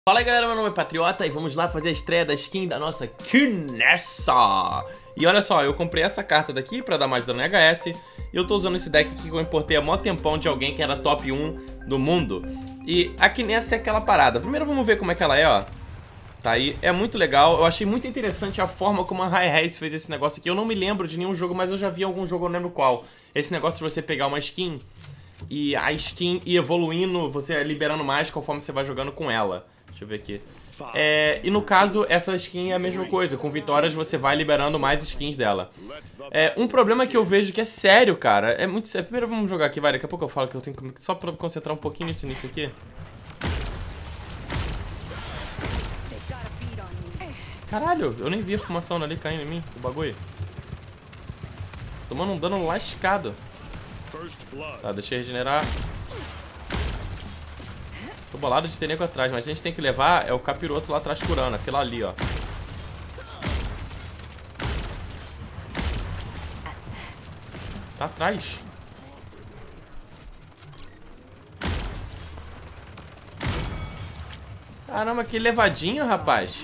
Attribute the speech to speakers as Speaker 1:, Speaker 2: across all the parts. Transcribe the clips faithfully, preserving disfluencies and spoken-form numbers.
Speaker 1: Fala aí galera, meu nome é Patriota e vamos lá fazer a estreia da skin da nossa Kinessa. E olha só, eu comprei essa carta daqui pra dar mais dano em H S. E eu tô usando esse deck aqui que eu importei há mó tempão de alguém que era top um do mundo. E a Kinessa é aquela parada. Primeiro vamos ver como é que ela é, ó. Tá aí, é muito legal. Eu achei muito interessante a forma como a Hi-Rez fez esse negócio aqui. Eu não me lembro de nenhum jogo, mas eu já vi algum jogo, eu não lembro qual. Esse negócio de você pegar uma skin e a skin ir evoluindo, você liberando mais conforme você vai jogando com ela. Deixa eu ver aqui. É, e no caso, essa skin é a mesma coisa. Com vitórias você vai liberando mais skins dela. É, um problema que eu vejo que é sério, cara. É muito sério. Primeiro vamos jogar aqui, vai. Daqui a pouco eu falo que eu tenho que... Só pra concentrar um pouquinho nisso, nisso aqui. Caralho, eu nem vi a fumação ali caindo em mim, o bagulho. Tô tomando um dano lascado. Tá, deixa eu regenerar. Tô bolado de ter nego atrás, mas a gente tem que levar é o capiroto lá atrás curando, aquilo ali, ó. Tá atrás. Caramba, que levadinho, rapaz.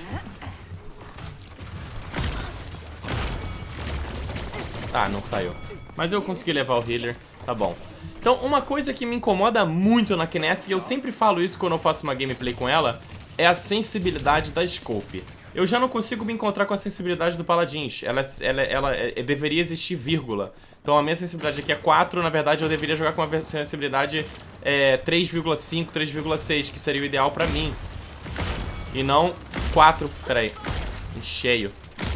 Speaker 1: Ah, não saiu. Mas eu consegui levar o healer, tá bom. Então, uma coisa que me incomoda muito na Kinessa, e eu sempre falo isso quando eu faço uma gameplay com ela, é a sensibilidade da scope. Eu já não consigo me encontrar com a sensibilidade do Paladins. Ela, ela, ela é, deveria existir vírgula. Então a minha sensibilidade aqui é quatro, na verdade eu deveria jogar com uma sensibilidade é, três vírgula cinco, três vírgula seis, que seria o ideal pra mim. E não quatro, peraí, em cheio.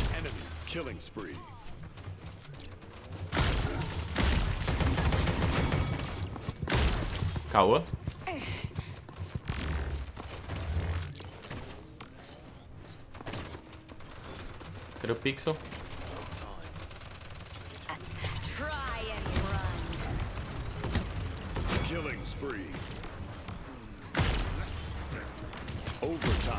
Speaker 1: Caô. Cadê o Pixel?
Speaker 2: Killing spree. Overtime.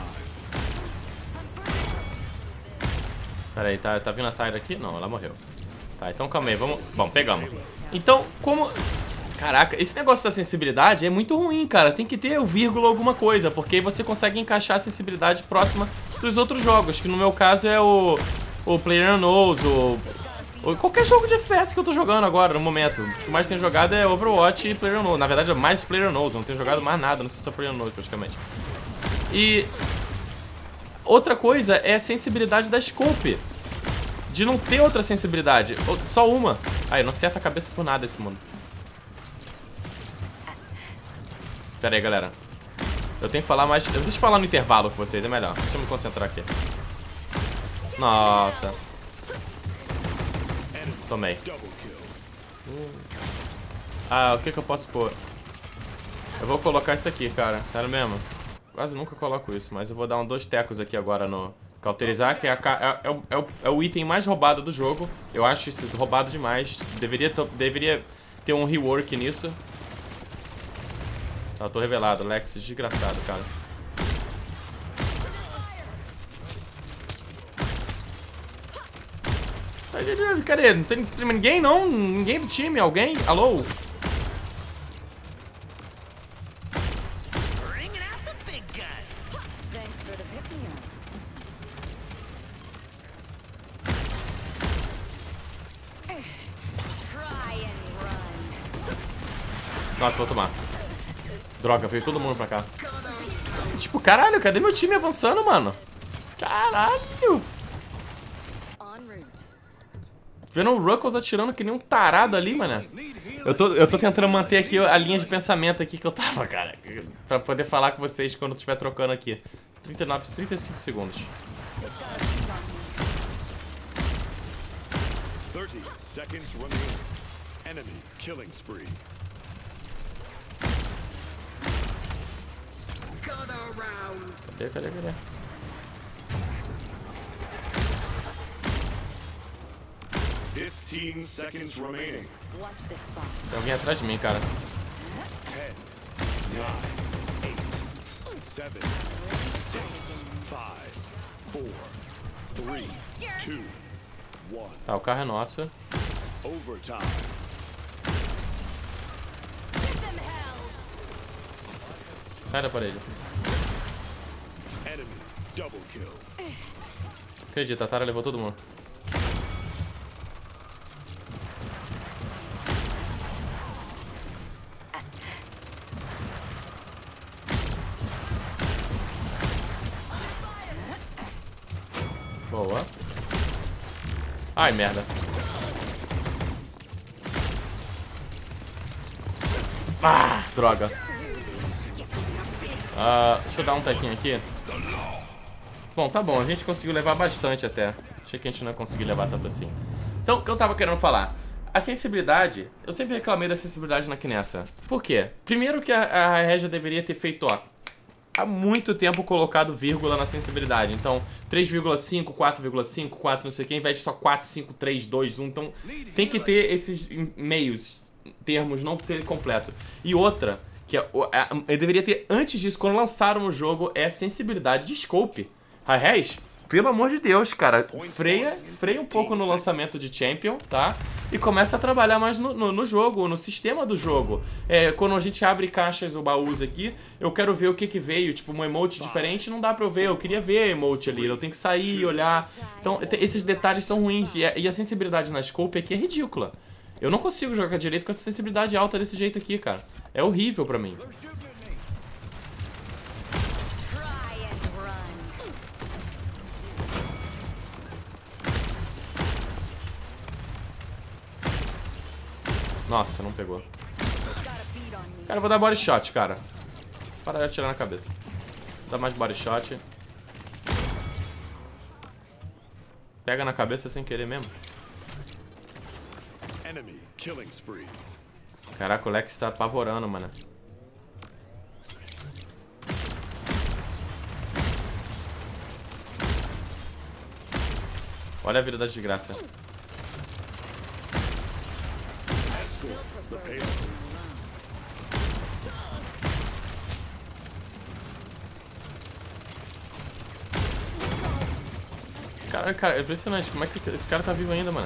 Speaker 1: Peraí, tá, tá vindo a Tyra aqui? Não, ela morreu. Tá, então calma aí, vamos... Bom, pegamos. Então, como... Caraca, esse negócio da sensibilidade é muito ruim, cara. Tem que ter o vírgula alguma coisa, porque aí você consegue encaixar a sensibilidade próxima dos outros jogos, que no meu caso é o, o PlayerUnknown's, o, o qualquer jogo de F P S que eu tô jogando agora, no momento. O que mais tenho jogado é Overwatch e PlayerUnknown's. Na verdade é mais PlayerUnknown's, não tenho jogado mais nada, não sei se é PlayerUnknown's praticamente. E outra coisa é a sensibilidade da scope. De não ter outra sensibilidade, só uma. Aí, não acerta a cabeça por nada esse mundo. Pera aí, galera. Eu tenho que falar mais... Deixa eu falar no intervalo com vocês, é melhor. Deixa eu me concentrar aqui. Nossa. Tomei. Ah, o que que eu posso pôr? Eu vou colocar isso aqui, cara. Sério mesmo. Quase nunca coloco isso, mas eu vou dar um dois tecos aqui agora no... Cauterizar, que é, a, é, é, é, é o item mais roubado do jogo. Eu acho isso roubado demais. Deveria, deveria ter um rework nisso. Tá, tô revelado, Lex, desgraçado, cara. Cadê? Não tem, não tem ninguém, não? Ninguém do time? Alguém? Alô? Nossa, vou tomar. Droga, veio todo mundo pra cá. Tipo, caralho, cadê meu time avançando, mano? Caralho! Vendo o Ruckles atirando que nem um tarado ali, mano. Eu tô, eu tô tentando manter aqui a linha de pensamento aqui que eu tava, cara. Pra poder falar com vocês quando eu estiver trocando aqui. trinta e nove, trinta e cinco segundos.
Speaker 2: thirty seconds remaining. Enemy killing spree.
Speaker 1: Cadê, cadê, cadê?
Speaker 2: fifteen seconds remaining.
Speaker 1: Tem alguém atrás de mim, cara.
Speaker 2: ten, nine, eight, seven, six, five, four, three, two, one.
Speaker 1: Tá, o carro é nosso.
Speaker 2: Overtime.
Speaker 1: Sai da parede.
Speaker 2: Enemy double kill.
Speaker 1: Acredita, a Tara levou todo mundo. Boa. Ai, merda. Ah, droga. Ah, deixa eu dar um tequinho aqui. Bom, tá bom, a gente conseguiu levar bastante até. Achei que a gente não ia conseguir levar tanto assim. Então, o que eu tava querendo falar? A sensibilidade, eu sempre reclamei da sensibilidade na Knessa. Por quê? Primeiro que a, a Regia deveria ter feito, ó, há muito tempo colocado vírgula na sensibilidade. Então, três vírgula cinco, quatro vírgula cinco, quatro não sei o que, ao invés de só quatro, cinco, três, dois, um. Então, tem que ter esses meios, termos, não ser completo. E outra, que é, eu deveria ter antes disso, quando lançaram o jogo, é a sensibilidade de scope. A Rez, pelo amor de Deus, cara, freia, freia um pouco no lançamento de Champion, tá? E começa a trabalhar mais no, no, no jogo, no sistema do jogo. É, quando a gente abre caixas ou baús aqui, eu quero ver o que que veio. Tipo, um emote diferente não dá pra eu ver. Eu queria ver emote ali, eu tenho que sair e olhar. Então, esses detalhes são ruins. E a, e a sensibilidade na scope aqui é ridícula. Eu não consigo jogar direito com essa sensibilidade alta desse jeito aqui, cara. É horrível pra mim. Nossa, não pegou. Cara, eu vou dar body shot, cara. Para de atirar na cabeça. Dá mais body shot. Pega na cabeça sem querer mesmo.
Speaker 2: Enemy killing spree.
Speaker 1: Caraca, o Lex tá apavorando, mano. Olha a vida da desgraça. Cara, cara, é impressionante. Como é que esse cara tá vivo ainda, mano?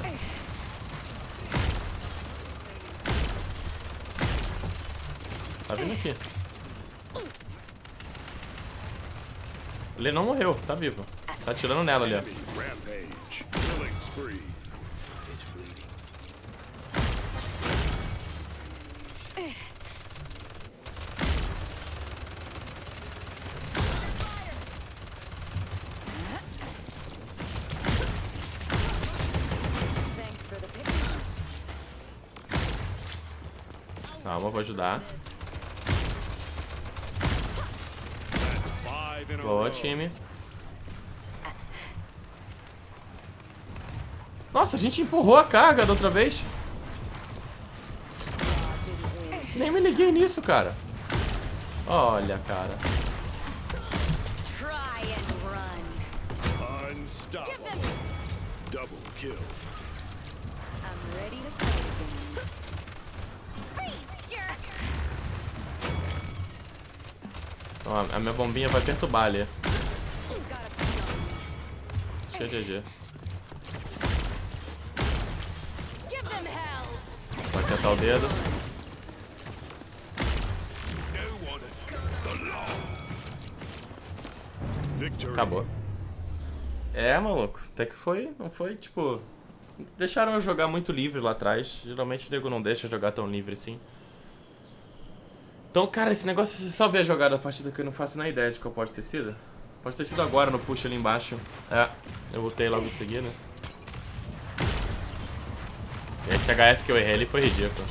Speaker 1: Tá vindo aqui. Ele não morreu, tá vivo. Tá atirando nela ali, ó.
Speaker 2: Rampage killing spree.
Speaker 1: Calma, vou ajudar.
Speaker 2: Five in a
Speaker 1: Boa,
Speaker 2: row.
Speaker 1: time. Nossa, a gente empurrou a carga da outra vez. Nem me liguei nisso, cara. Olha, cara.
Speaker 2: Unstoppable. Double kill.
Speaker 1: Ó, a minha bombinha vai perturbar ali. Cheio de G G. Vai sentar o dedo.
Speaker 2: Victory.
Speaker 1: Acabou. É, maluco. Até que foi, não foi, tipo... Deixaram eu jogar muito livre lá atrás. Geralmente o nego não deixa eu jogar tão livre assim. Então, cara, esse negócio, você só vê a jogada da partida que eu não faço nem ideia de qual pode ter sido. Pode ter sido agora no push ali embaixo. É, eu voltei logo em seguida. Esse H S que eu errei ali foi ridículo.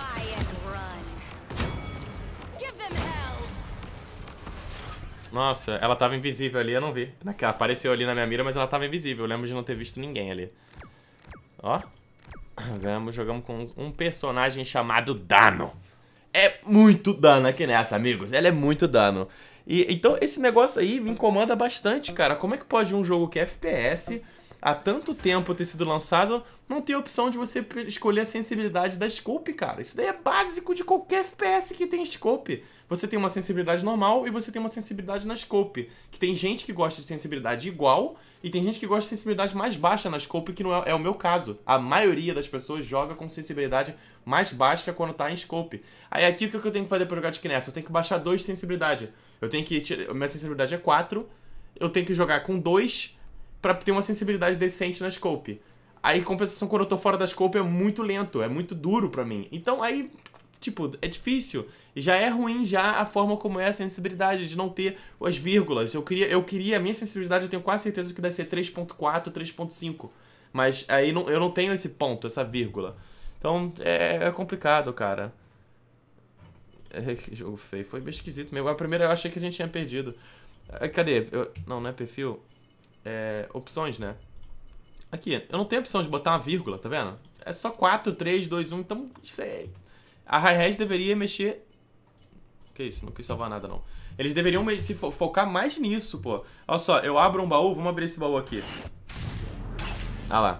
Speaker 1: Nossa, ela tava invisível ali, eu não vi. Ela apareceu ali na minha mira, mas ela tava invisível. Eu lembro de não ter visto ninguém ali. Ó. Jogamos, jogamos com um personagem chamado Dano. É muito dano aqui nessa, amigos. Ela é muito dano. E, então esse negócio aí me incomoda bastante, cara. Como é que pode um jogo que é F P S, há tanto tempo ter sido lançado, não ter a opção de você escolher a sensibilidade da scope, cara? Isso daí é básico de qualquer F P S que tem scope. Você tem uma sensibilidade normal e você tem uma sensibilidade na scope. Que tem gente que gosta de sensibilidade igual e tem gente que gosta de sensibilidade mais baixa na scope, que não é, é o meu caso. A maioria das pessoas joga com sensibilidade mais baixa quando tá em scope. Aí aqui o que eu tenho que fazer pra jogar de Knessa? Eu tenho que baixar dois de sensibilidade. Eu tenho que tirar... Minha sensibilidade é quatro eu tenho que jogar com dois pra ter uma sensibilidade decente na scope. Aí, compensação, quando eu tô fora da scope é muito lento, é muito duro pra mim. Então, aí, tipo, é difícil. Já é ruim já a forma como é a sensibilidade, de não ter as vírgulas. Eu queria, eu queria a minha sensibilidade, eu tenho quase certeza que deve ser três ponto quatro, três ponto cinco. Mas aí não, eu não tenho esse ponto, essa vírgula. Então, é, é complicado, cara. É, que jogo feio. Foi bem esquisito mesmo. A primeira eu achei que a gente tinha perdido. Cadê? Eu, não, não é perfil. É, opções, né? Aqui, eu não tenho a opção de botar uma vírgula, tá vendo? É só quatro, três, dois, um, então, sei. A Hi-Res deveria mexer... Que isso, não quis salvar nada, não. Eles deveriam se fo focar mais nisso, pô. Olha só, eu abro um baú, vamos abrir esse baú aqui. Ah lá.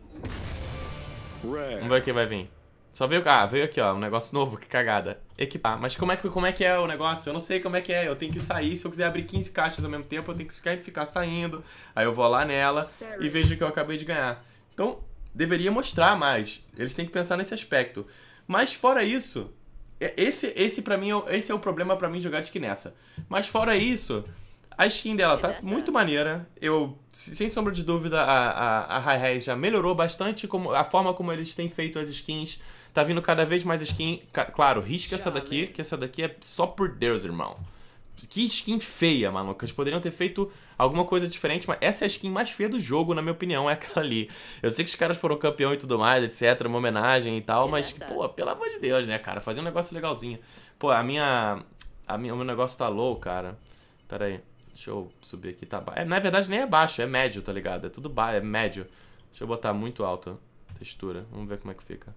Speaker 1: Vamos ver o que vai vir. Só veio... Ah, veio aqui, ó, um negócio novo, que cagada. Equipar. Mas como é, que, como é que é o negócio? Eu não sei como é que é. Eu tenho que sair. Se eu quiser abrir quinze caixas ao mesmo tempo, eu tenho que ficar, ficar saindo. Aí eu vou lá nela e vejo que eu acabei de ganhar. Então, deveria mostrar mais. Eles têm que pensar nesse aspecto. Mas fora isso... Esse, esse pra mim, esse é o problema pra mim jogar de skin nessa. Mas fora isso... A skin dela tá muito maneira. Eu, sem sombra de dúvida, a, a, a Hi-Res já melhorou bastante como, a forma como eles têm feito as skins. Tá vindo cada vez mais skin. Claro, risca essa daqui, que essa daqui é só por Deus, irmão. Que skin feia, mano. Eles poderiam ter feito alguma coisa diferente, mas essa é a skin mais feia do jogo, na minha opinião, é aquela ali. Eu sei que os caras foram campeão e tudo mais, etcétera, uma homenagem e tal, mas, pô, pelo amor de Deus, né, cara? Fazer um negócio legalzinho. Pô, a minha... A minha o meu negócio tá low, cara. Pera aí. Deixa eu subir aqui, tá baixo. É, na verdade nem é baixo, é médio, tá ligado? É tudo baixo, é médio. Deixa eu botar muito alto a textura. Vamos ver como é que fica.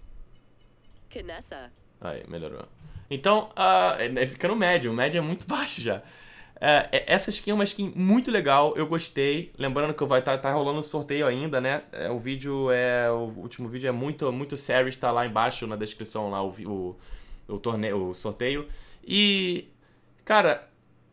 Speaker 1: Aí, melhorou. Então, uh, fica no médio. O médio é muito baixo já. Uh, essa skin é uma skin muito legal, eu gostei. Lembrando que vai estar tá, tá rolando um sorteio ainda, né? É, o vídeo é... O último vídeo é muito, muito sério, está lá embaixo na descrição, lá o, o, o, torneio, o sorteio. E, cara...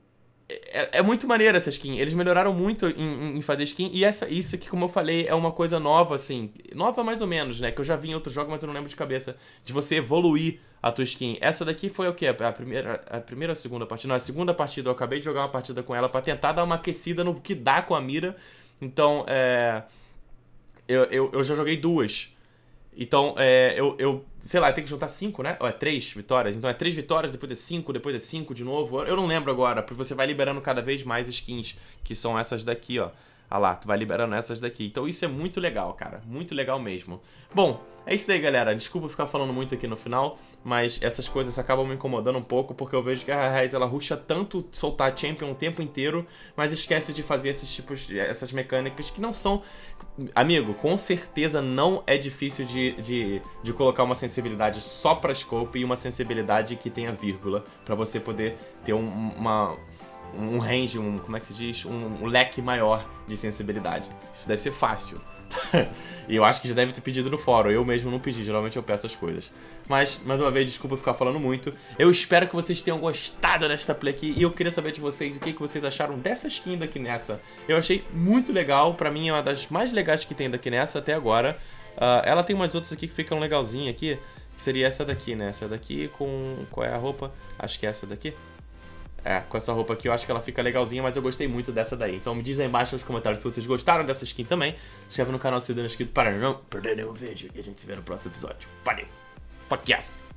Speaker 1: É, é muito maneiro essa skin. Eles melhoraram muito em, em fazer skin. E essa, isso aqui, como eu falei, é uma coisa nova, assim. Nova mais ou menos, né? Que eu já vi em outros jogos, mas eu não lembro de cabeça. De você evoluir a tua skin. Essa daqui foi o quê? A primeira, a primeira ou a segunda partida? Não, a segunda partida. Eu acabei de jogar uma partida com ela pra tentar dar uma aquecida no que dá com a mira. Então, é... Eu, eu, eu já joguei duas. Então, é, eu, eu, sei lá, tem que juntar cinco, né? Ou é três vitórias. Então é três vitórias, depois é cinco, depois é cinco de novo. Eu não lembro agora, porque você vai liberando cada vez mais skins, que são essas daqui, ó. Ah lá, tu vai liberando essas daqui. Então isso é muito legal, cara. Muito legal mesmo. Bom, é isso daí, galera. Desculpa ficar falando muito aqui no final, mas essas coisas acabam me incomodando um pouco, porque eu vejo que a Hi-Res, ela rusha tanto soltar Champion o tempo inteiro, mas esquece de fazer esses tipos, essas mecânicas que não são... Amigo, com certeza não é difícil de, de, de colocar uma sensibilidade só pra scope e uma sensibilidade que tenha vírgula, pra você poder ter um, uma... um range, um, como é que se diz? Um, um leque maior de sensibilidade. Isso deve ser fácil. E eu acho que já deve ter pedido no fórum. Eu mesmo não pedi, geralmente eu peço as coisas. Mas, mais uma vez, desculpa ficar falando muito. Eu espero que vocês tenham gostado desta play aqui. E eu queria saber de vocês o que, que vocês acharam dessa skin daqui nessa. Eu achei muito legal. Pra mim é uma das mais legais que tem daqui nessa até agora. uh, Ela tem umas outras aqui que ficam legalzinhas aqui, que seria essa daqui, né? Essa daqui com... Qual é a roupa? Acho que é essa daqui. É, com essa roupa aqui eu acho que ela fica legalzinha, mas eu gostei muito dessa daí. Então me diz aí embaixo nos comentários se vocês gostaram dessa skin também. Se inscreve no canal se não é inscrito para não perder nenhum vídeo. E a gente se vê no próximo episódio. Valeu! Fuck yes!